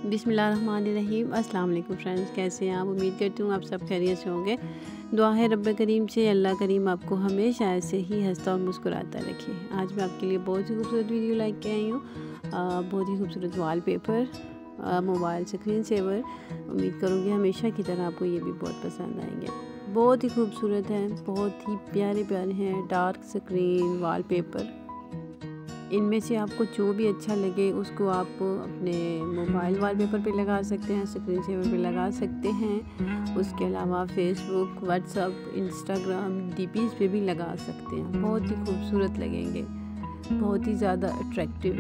बिस्मिल्लाहिर्रहमानिर्रहीम। अस्सलाम वालेकुम फ्रेंड्स, कैसे हैं आप? उम्मीद करती हूँ आप सब खैरियत से होंगे। दुआ है रब्बे करीम से अल्लाह करीम आपको हमेशा ऐसे ही हंसता और मुस्कुराता रखे। आज मैं आपके लिए बहुत ही खूबसूरत वीडियो लाइक के आई हूँ। बहुत ही खूबसूरत वॉलपेपर, मोबाइल स्क्रीन सेवर। उम्मीद करूँगी हमेशा की तरह आपको ये भी बहुत पसंद आएंगे। बहुत ही खूबसूरत हैं, बहुत ही प्यारे प्यारे हैं डार्क स्क्रीन वॉलपेपर। इनमें से आपको जो भी अच्छा लगे उसको आप अपने मोबाइल वॉलपेपर पे लगा सकते हैं, स्क्रीन सेवर पे लगा सकते हैं। उसके अलावा फेसबुक, व्हाट्सअप, इंस्टाग्राम, डीपीज़ पे भी लगा सकते हैं। बहुत ही खूबसूरत लगेंगे, बहुत ही ज़्यादा अट्रैक्टिव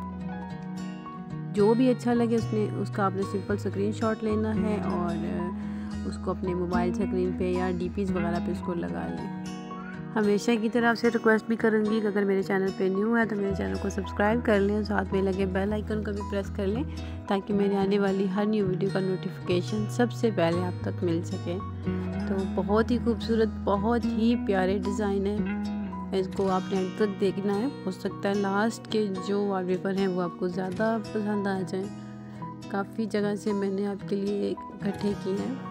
हैं। जो भी अच्छा लगे उसका आपने सिंपल स्क्रीनशॉट लेना है और उसको अपने मोबाइल स्क्रीन पे या डीपीज़ वगैरह पे उसको लगा लें। हमेशा की तरह आपसे रिक्वेस्ट भी करूँगी कि अगर मेरे चैनल पे न्यू है तो मेरे चैनल को सब्सक्राइब कर लें और साथ में लगे बेल आइकन को भी प्रेस कर लें ताकि मेरे आने वाली हर न्यू वीडियो का नोटिफिकेशन सबसे पहले आप तक मिल सके। तो बहुत ही खूबसूरत, बहुत ही प्यारे डिज़ाइन है। इसको आपने अंत तक देखना है। हो सकता है लास्ट के जो वॉलपेपर हैं वो आपको ज़्यादा पसंद आ जाए। काफ़ी जगह से मैंने आपके लिए इकट्ठे किए हैं।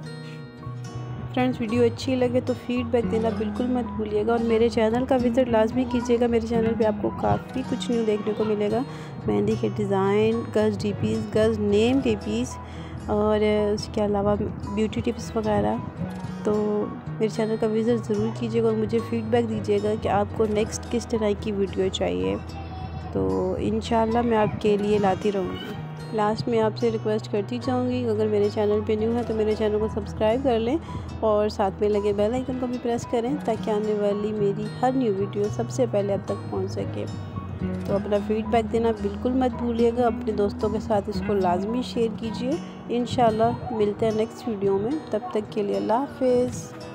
फ्रेंड्स, वीडियो अच्छी लगे तो फीडबैक देना बिल्कुल मत भूलिएगा और मेरे चैनल का विज़िट लाजमी कीजिएगा। मेरे चैनल पे आपको काफ़ी कुछ न्यू देखने को मिलेगा। मेहंदी के डिज़ाइन, गज़ डीपीज़, गज़ नेम के पीस और उसके अलावा ब्यूटी टिप्स वगैरह। तो मेरे चैनल का विज़िट ज़रूर कीजिएगा और मुझे फ़ीडबैक दीजिएगा कि आपको नेक्स्ट किस तरह की वीडियो चाहिए। तो इंशाल्लाह मैं आपके लिए लाती रहूँगी। लास्ट में आपसे रिक्वेस्ट करती जाऊँगी, अगर मेरे चैनल पे न्यू है तो मेरे चैनल को सब्सक्राइब कर लें और साथ में लगे बेल आइकन को भी प्रेस करें ताकि आने वाली मेरी हर न्यू वीडियो सबसे पहले आप तक पहुंच सके। तो अपना फीडबैक देना बिल्कुल मत भूलिएगा। अपने दोस्तों के साथ इसको लाजमी शेयर कीजिए। इंशाल्लाह मिलते हैं नेक्स्ट वीडियो में। तब तक के लिए अल्लाह हाफिज़।